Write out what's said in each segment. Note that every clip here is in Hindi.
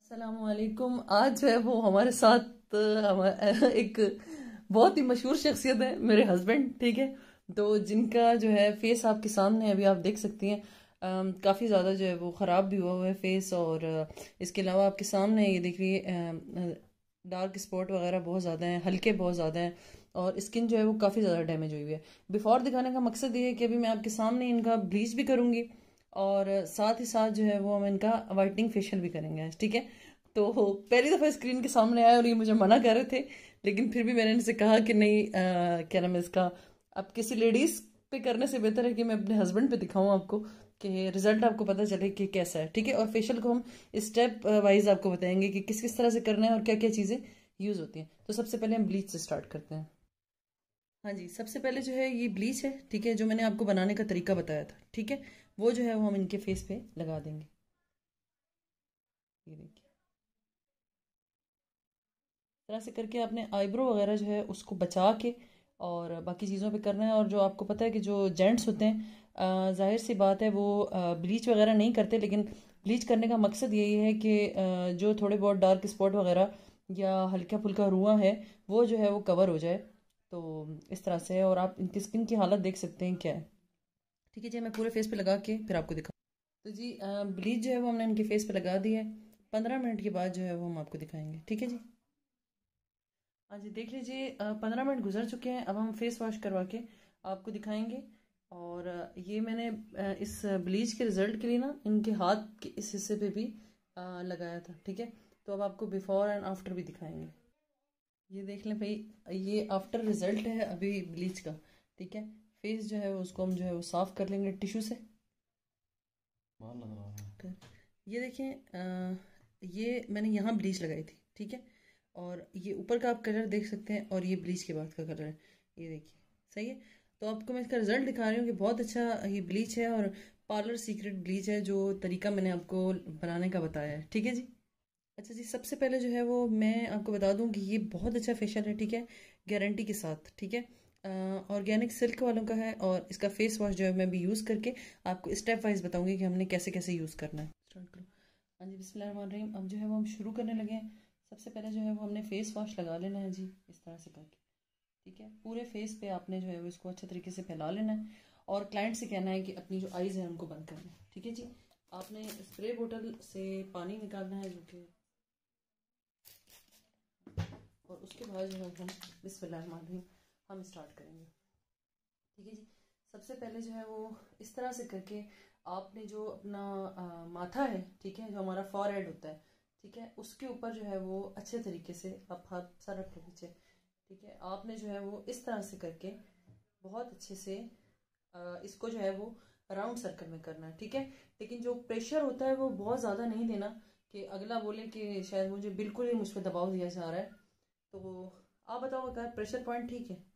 अस्सलामुअलैकुम। आज जो है वो हमारे साथ एक बहुत ही मशहूर शख्सियत है, मेरे हस्बैंड। ठीक है, तो जिनका जो है फेस आपके सामने अभी आप देख सकती हैं। काफ़ी ज़्यादा जो है वो ख़राब भी हुआ हुआ है फेस, और इसके अलावा आपके सामने ये देखिए डार्क स्पॉट वगैरह बहुत ज़्यादा हैं, हल्के बहुत ज़्यादा हैं, और स्किन जो है वो काफ़ी ज़्यादा डैमेज हुई हुई है। बिफोर दिखाने का मकसद ये है कि अभी मैं आपके सामने इनका ब्लीच भी करूँगी, और साथ ही साथ जो है वो हम इनका वाइटनिंग फेशियल भी करेंगे। ठीक है, तो पहली दफ़ा स्क्रीन के सामने आया और ये मुझे मना कर रहे थे, लेकिन फिर भी मैंने इनसे कहा कि नहीं, क्या नाम है इसका, अब किसी लेडीज़ पे करने से बेहतर है कि मैं अपने हस्बैंड पे दिखाऊं आपको, कि रिजल्ट आपको पता चले कि कैसा है। ठीक है, और फेशियल को हम स्टेप वाइज आपको बताएंगे कि किस किस तरह से करना है और क्या क्या चीज़ें यूज़ होती हैं। तो सबसे पहले हम ब्लीच से स्टार्ट करते हैं। हाँ जी, सबसे पहले जो है ये ब्लीच है, ठीक है, जो मैंने आपको बनाने का तरीका बताया था। ठीक है, वो जो है वो हम इनके फेस पे लगा देंगे। ये देखिए, तरह से करके आपने आईब्रो वगैरह जो है उसको बचा के और बाकी चीज़ों पे करना है। और जो आपको पता है कि जो जेंट्स होते हैं, जाहिर सी बात है वो ब्लीच वगैरह नहीं करते, लेकिन ब्लीच करने का मकसद यही है कि जो थोड़े बहुत डार्क स्पॉट वगैरह या हल्का फुल्का रुआं है वो जो है वो कवर हो जाए। तो इस तरह से है, और आप इनकी स्किन की हालत देख सकते हैं क्या है। ठीक है जी, मैं पूरे फेस पे लगा के फिर आपको दिखा। तो जी, ब्लीच जो है वो हमने इनके फेस पे लगा दी है। 15 मिनट के बाद जो है वो हम आपको दिखाएंगे। ठीक है जी। हाँ जी, देख लीजिए, 15 मिनट गुजर चुके हैं। अब हम फेस वॉश करवा के आपको दिखाएंगे। और ये मैंने इस ब्लीच के रिजल्ट के लिए ना इनके हाथ के इस हिस्से पे भी लगाया था। ठीक है, तो अब आपको बिफोर एंड आफ्टर भी दिखाएंगे। ये देख लें भाई, ये आफ्टर रिजल्ट है अभी ब्लीच का। ठीक है, फेस जो है उसको हम जो है वो साफ कर लेंगे टिश्यू से। तो ये देखें, ये मैंने यहाँ ब्लीच लगाई थी। ठीक है, और ये ऊपर का आप कलर देख सकते हैं, और ये ब्लीच के बाद का कलर है। ये देखिए, सही है। तो आपको मैं इसका रिजल्ट दिखा रही हूँ कि बहुत अच्छा ये ब्लीच है, और पार्लर सीक्रेट ब्लीच है, जो तरीका मैंने आपको बनाने का बताया है। ठीक है जी। अच्छा जी, सबसे पहले जो है वो मैं आपको बता दूं कि ये बहुत अच्छा फेशियल है। ठीक है, गारंटी के साथ। ठीक है, ऑर्गेनिक सिल्क वालों का है, और इसका फेस वॉश जो है मैं भी यूज़ करके आपको स्टेप वाइज बताऊंगी कि हमने कैसे कैसे यूज़ करना है। स्टार्ट करो। हाँ जी, बिस्मिल्लाहिर्रहमानिर्रहीम। अब जो है वो हम शुरू करने लगे हैं। सबसे पहले जो है वो हमने फेस वॉश लगा लेना है जी, इस तरह से करके। ठीक है, पूरे फेस पे आपने जो है वो इसको अच्छे तरीके से फैला लेना है, और क्लाइंट से कहना है कि अपनी जो आईज है उनको बंद करना है। ठीक है जी, आपने स्प्रे बोतल से पानी निकालना है, जो कि, और उसके बाद जो है हम बिस्मिल्लाहिर्रहमानिर्रहीम हम स्टार्ट करेंगे। ठीक है जी, सबसे पहले जो है वो इस तरह से करके आपने जो अपना माथा है, ठीक है, जो हमारा फॉरहेड होता है, ठीक है, उसके ऊपर जो है वो अच्छे तरीके से आप हाथ सर रख लो पीछे। ठीक है, आपने जो है वो इस तरह से करके बहुत अच्छे से इसको जो है वो राउंड सर्कल में करना है। ठीक है, लेकिन जो प्रेशर होता है वो बहुत ज़्यादा नहीं देना कि अगला बोले कि शायद मुझे बिल्कुल ही मुझ पर दबाव दिया जा रहा है। तो आप बताओ, अगर प्रेशर पॉइंट ठीक है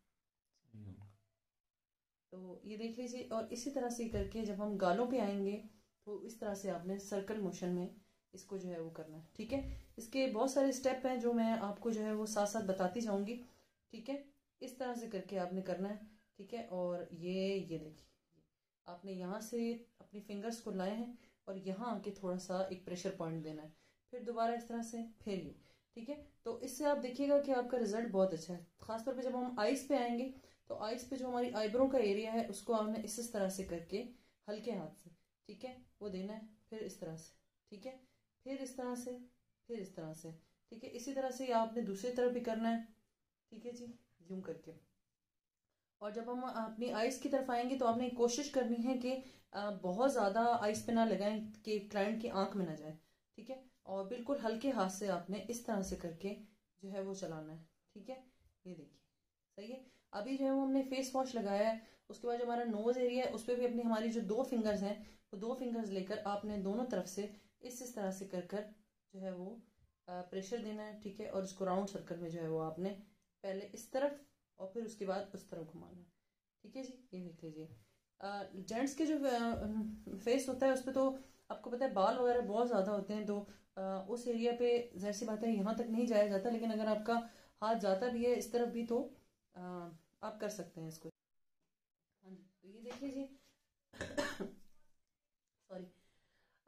तो ये देख लीजिए। और इसी तरह से करके जब हम गालों पे आएंगे तो इस तरह से आपने सर्कल मोशन में इसको जो है वो करना है। ठीक है, इसके बहुत सारे स्टेप हैं जो मैं आपको जो है वो साथ साथ बताती जाऊंगी। ठीक है, इस तरह से करके आपने करना है। ठीक है, और ये देखिए, आपने यहाँ से अपनी फिंगर्स को लाए हैं, और यहाँ आके थोड़ा सा एक प्रेशर पॉइंट देना है, फिर दोबारा इस तरह से, फिर ये। ठीक है, तो इससे आप देखिएगा कि आपका रिजल्ट बहुत अच्छा है। खासतौर पे जब हम आइस पे आएंगे तो आइस पे जो हमारी आईब्रो का एरिया है उसको आपने इस तरह से करके हल्के हाथ से, ठीक है, वो देना है, फिर इस तरह से। ठीक है, फिर इस तरह से, फिर इस तरह से। ठीक है, इसी तरह से आपने दूसरी तरफ भी करना है। ठीक है जी, यूं करके। और जब हम अपनी आइस की तरफ आएंगे तो आपने कोशिश करनी है कि बहुत ज़्यादा आइस पे ना लगाएं कि क्लाइंट की आंख में ना जाए। ठीक है, और बिल्कुल हल्के हाथ से आपने इस तरह से करके जो है वो चलाना है। ठीक है, ये देखिए, सही है। अभी जो है वो हमने फेस वॉश लगाया है, उसके बाद जो हमारा नोज एरिया है उस पर भी अपनी हमारी जो दो फिंगर्स हैं वो दो फिंगर्स लेकर आपने दोनों तरफ से इस तरह से कर कर जो है वो प्रेशर देना है। ठीक है, और इसको राउंड सर्कल में जो है वो आपने पहले इस तरफ और फिर उसके बाद उस तरफ घुमाना है। ठीक है जी, ये देख लीजिए। जेंट्स के जो फेस होता है उस पर तो आपको पता है बाल वगैरह बहुत ज़्यादा होते हैं, तो उस एरिया पे जाहिर सी बात है यहाँ तक नहीं जाया जाता, लेकिन अगर आपका हाथ जाता भी है इस तरफ भी तो आप कर सकते हैं इसको। हाँ जी, तो ये देख लीजिए। सॉरी।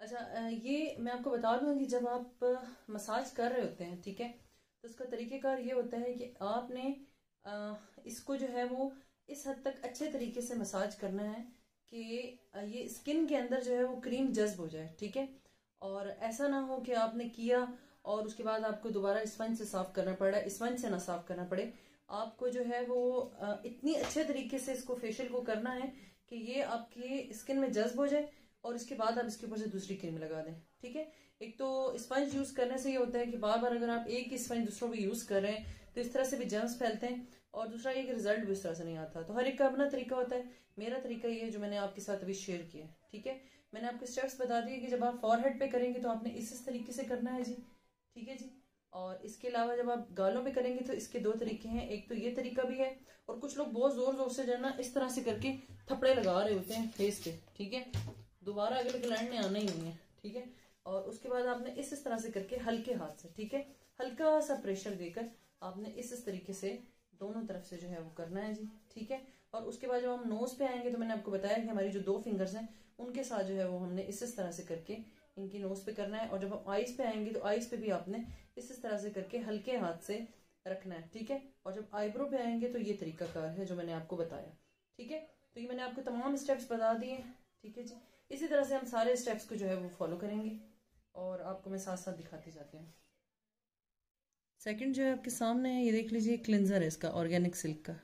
अच्छा, ये मैं आपको बता दूं कि जब आप मसाज कर रहे होते हैं, ठीक है, तो उसका तरीकेकार ये होता है कि आपने इसको जो है वो इस हद तक अच्छे तरीके से मसाज करना है कि ये स्किन के अंदर जो है वो क्रीम जज्ब हो जाए, ठीक है। और ऐसा ना हो कि आपने किया और उसके बाद आपको दोबारा स्पंज से साफ करना पड़ा, स्पंज से ना साफ करना पड़े। आपको जो है वो इतनी अच्छे तरीके से इसको फेशियल को करना है कि ये आपकी स्किन में जज्ब हो जाए और इसके बाद आप इसके ऊपर से दूसरी क्रीम लगा दें, ठीक है। एक तो स्पंज यूज करने से ये होता है कि बार बार अगर आप एक ही स्पंज दूसरों को यूज कर रहे हैं तो इस तरह से भी जर्म्स फैलते हैं, और दूसरा ये कि रिजल्ट भी इस तरह से नहीं आता। तो हर एक का अपना तरीका होता है। मेरा तरीका ये है जो मैंने आपके साथ अभी शेयर किया है, ठीक है। मैंने आपको स्टेप्स बता दिए कि जब आप फॉरहेड पे करेंगे तो आपने इस तरीके से करना है जी, ठीक है जी। और इसके अलावा जब आप गालों पे करेंगे तो इसके दो तरीके हैं, एक तो ये तरीका भी है, और कुछ लोग बहुत जोर जोर से जो है ना इस तरह से करके थपड़े लगा रहे होते हैं फेस पे, ठीक है। दोबारा अगले ग्लैंड में आना ही नहीं है, ठीक है। और उसके बाद आपने इस तरह से करके हल्के हाथ से, ठीक है, हल्का सा प्रेशर देकर आपने इस तरीके से दोनों तरफ से जो है वो करना है जी, ठीक है। और उसके बाद जब हम नोज पे आएंगे तो मैंने आपको बताया कि हमारी जो दो फिंगर्स हैं उनके साथ जो है वो हमने इस तरह से करके इनकी नोज पे करना है। और जब हम आईज पे आएंगे तो आईज पे भी आपने इस तरह से करके हल्के हाथ से रखना है, ठीक है। और जब आईब्रो पे आएंगे तो ये तरीकाकार है जो मैंने आपको बताया, ठीक है। तो ये मैंने आपको तमाम स्टेप्स बता दिए, ठीक है जी। इसी तरह से हम सारे स्टेप्स को जो है वो फॉलो करेंगे और आपको मैं साथ साथ दिखाती जाती हूँ। सेकंड जो है आपके सामने है, ये देख लीजिए, क्लिंजर है इसका, ऑर्गेनिक सिल्क का।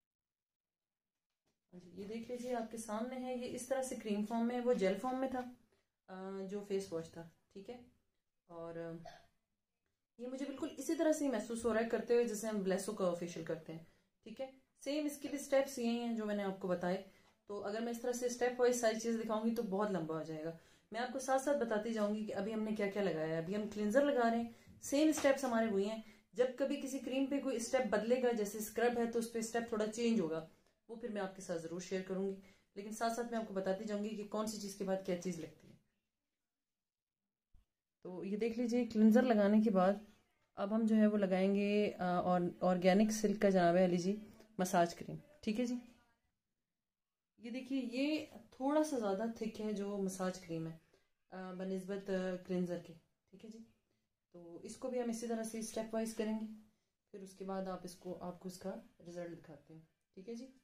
ये देख लीजिए आपके सामने है, ये इस तरह से क्रीम फॉर्म में, वो जेल फॉर्म में था जो फेस वॉश था, ठीक है। और ये मुझे बिल्कुल इसी तरह से ही महसूस हो रहा है करते हुए जैसे हम ब्लेसो का फेशियल करते हैं, ठीक है। सेम इसके भी स्टेप्स यही हैं जो मैंने आपको बताए। तो अगर मैं इस तरह से स्टेप वाइज सारी चीजें दिखाऊंगी तो बहुत लंबा हो जाएगा। मैं आपको साथ साथ बताती जाऊंगी कि अभी हमने क्या क्या लगाया है। अभी हम क्लिंजर लगा रहे हैं, सेम स्टेप्स हमारे वही हैं। जब कभी किसी क्रीम पे कोई स्टेप बदलेगा, जैसे स्क्रब है तो उस पर स्टेप थोड़ा चेंज होगा, वो फिर मैं आपके साथ जरूर शेयर करूंगी। लेकिन साथ साथ मैं आपको बताती जाऊंगी कि कौन सी चीज के बाद क्या चीज लगती है। तो ये देख लीजिए, क्लिंजर लगाने के बाद अब हम जो है वो लगाएंगे और ऑर्गेनिक सिल्क का जनाब है अली जी मसाज क्रीम, ठीक है जी। ये देखिए, ये थोड़ा सा ज़्यादा थिक है जो मसाज क्रीम है बनिस्बत क्लिंजर के, ठीक है जी। तो इसको भी हम इसी तरह से स्टेप वाइज करेंगे, फिर उसके बाद आपको इसका रिजल्ट दिखाते हैं, ठीक है जी।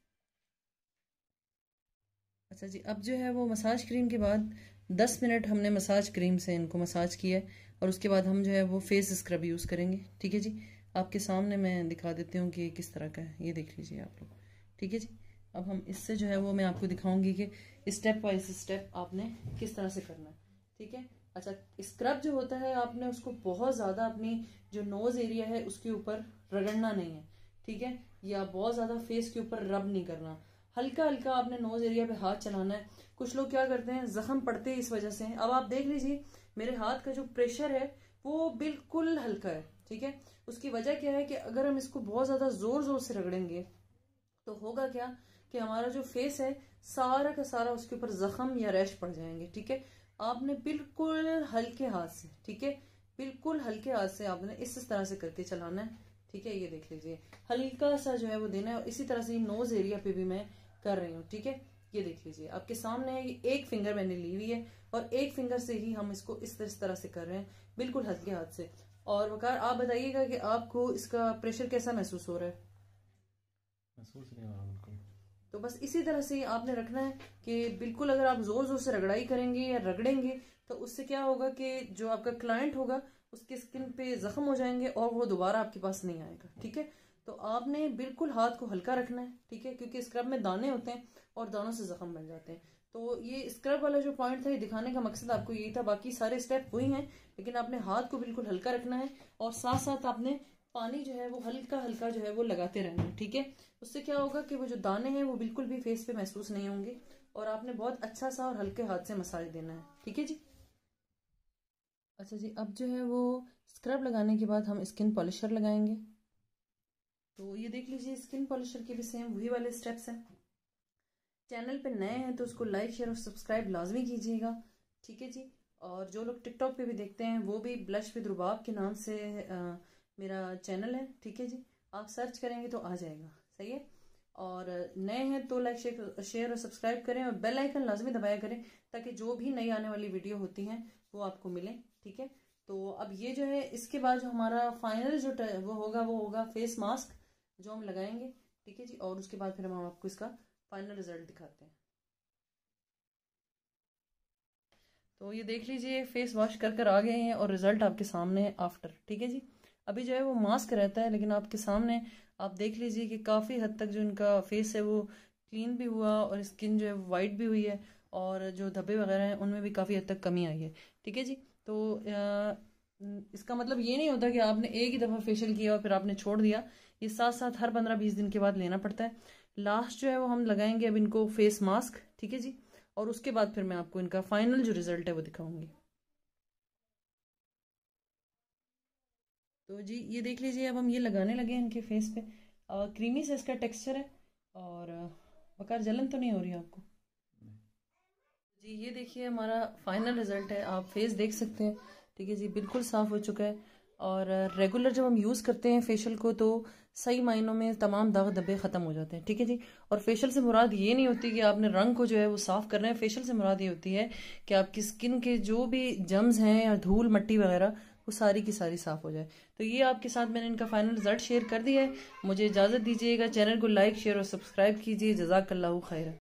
अच्छा जी, अब जो है वो मसाज क्रीम के बाद 10 मिनट हमने मसाज क्रीम से इनको मसाज किया है, और उसके बाद हम जो है वो फेस स्क्रब यूज़ करेंगे, ठीक है जी। आपके सामने मैं दिखा देती हूँ कि किस तरह का है, ये देख लीजिए आप लोग, ठीक है जी। अब हम इससे जो है वो मैं आपको दिखाऊंगी कि स्टेप बाय स्टेप आपने किस तरह से करना है, ठीक है। अच्छा, स्क्रब जो होता है आपने उसको बहुत ज़्यादा अपनी जो नोज़ एरिया है उसके ऊपर रगड़ना नहीं है, ठीक है, या बहुत ज़्यादा फेस के ऊपर रब नहीं करना। हल्का हल्का आपने नोज एरिया पे हाथ चलाना है। कुछ लोग क्या करते हैं, जख्म पड़ते हैं इस वजह से। अब आप देख लीजिए मेरे हाथ का जो प्रेशर है वो बिल्कुल हल्का है, ठीक है। उसकी वजह क्या है कि अगर हम इसको बहुत ज्यादा जोर जोर से रगड़ेंगे तो होगा क्या कि हमारा जो फेस है सारा का सारा उसके ऊपर जख्म या रैश पड़ जाएंगे, ठीक है। आपने बिल्कुल हल्के हाथ से, ठीक है, बिल्कुल हल्के हाथ से आपने इस तरह से करके चलाना है, ठीक है। ये देख लीजिए, हल्का सा जो है वो देना है, और इसी तरह से नोज एरिया पे भी मैं कर रही हूँ, ठीक है। ये देख लीजिए आपके सामने है, ये एक फिंगर मैंने ली हुई है और एक फिंगर से ही हम इसको इस तरह से कर रहे हैं, बिल्कुल हल्के हाथ से। और वकार आप बताइएगा कि आपको इसका प्रेशर कैसा महसूस हो रहा है? महसूस नहीं हो रहा बिल्कुल। तो बस इसी तरह से आपने रखना है कि बिल्कुल अगर आप जोर जोर से रगड़ाई करेंगे या रगड़ेंगे तो उससे क्या होगा कि जो आपका क्लाइंट होगा उसकी स्किन पे जख्म हो जाएंगे और वो दोबारा आपके पास नहीं आएगा, ठीक है। तो आपने बिल्कुल हाथ को हल्का रखना है, ठीक है, क्योंकि स्क्रब में दाने होते हैं और दानों से जख्म बन जाते हैं। तो ये स्क्रब वाला जो पॉइंट था ये दिखाने का मकसद आपको यही था। बाकी सारे स्टेप वही हैं, लेकिन आपने हाथ को बिल्कुल हल्का रखना है और साथ साथ आपने पानी जो है वो हल्का हल्का जो है वो लगाते रहना है, ठीक है। उससे क्या होगा कि वो जो दाने हैं वो बिल्कुल भी फेस पे महसूस नहीं होंगे, और आपने बहुत अच्छा सा और हल्के हाथ से मसाज देना है, ठीक है जी। अच्छा जी, अब जो है वो स्क्रब लगाने के बाद हम स्किन पॉलिशर लगाएंगे। तो ये देख लीजिए, स्किन पॉलिशर के भी सेम वही वाले स्टेप्स हैं। चैनल पे नए हैं तो उसको लाइक शेयर और सब्सक्राइब लाजमी कीजिएगा, ठीक है जी। और जो लोग टिकटॉक पे भी देखते हैं वो भी ब्लश विद रुबाब के नाम से मेरा चैनल है, ठीक है जी। आप सर्च करेंगे तो आ जाएगा, सही है। और नए हैं तो लाइक शेयर और सब्सक्राइब करें और बेल आइकन लाजमी दबाया करें ताकि जो भी नई आने वाली वीडियो होती हैं वो आपको मिले। ठीक है, तो अब ये जो है इसके बाद जो हमारा फाइनल जो वो होगा फेस मास्क जो हम लगाएंगे। ठीक है जी, और उसके बाद फिर हम आपको इसका फाइनल रिजल्ट दिखाते हैं। तो ये देख लीजिए फेस वॉश कर आ गए हैं और रिजल्ट आपके सामने है आफ्टर। ठीक है जी, अभी जो है वो मास्क रहता है लेकिन आपके सामने आप देख लीजिए कि काफ़ी हद तक जो इनका फेस है वो क्लीन भी हुआ और स्किन जो है वाइट भी हुई है और जो धब्बे वगैरह हैं उनमें भी काफ़ी हद तक कमी आई है। ठीक है जी, तो इसका मतलब ये नहीं होता कि आपने एक ही दफ़ा फेशियल किया और फिर आपने छोड़ दिया। ये साथ साथ हर 15-20 दिन के बाद लेना पड़ता है। लास्ट जो है वो हम लगाएंगे अब इनको फेस मास्क। ठीक है जी, और उसके बाद फिर मैं आपको इनका फाइनल जो रिजल्ट है वो दिखाऊंगी। तो जी ये देख लीजिए अब हम ये लगाने लगे हैं इनके फेस पे। क्रीमी से इसका टेक्सचर है और बकार जलन तो नहीं हो रही आपको? जी ये देखिए हमारा फाइनल रिजल्ट है, आप फेस देख सकते हैं। ठीक है जी, बिल्कुल साफ़ हो चुका है और रेगुलर जब हम यूज़ करते हैं फेशियल को तो सही मायनों में तमाम दाग धब्बे ख़त्म हो जाते हैं। ठीक है जी, और फेशियल से मुराद ये नहीं होती कि आपने रंग को जो है वो साफ़ करना है। फेशियल से मुराद ये होती है कि आपकी स्किन के जो भी जम्स हैं या धूल मट्टी वगैरह वो सारी की सारी साफ़ हो जाए। तो ये आपके साथ मैंने इनका फाइनल रिजल्ट शेयर कर दिया है। मुझे इजाज़त दीजिएगा, चैनल को लाइक शेयर और सब्सक्राइब कीजिए। जज़ाकल्लाहु खैर।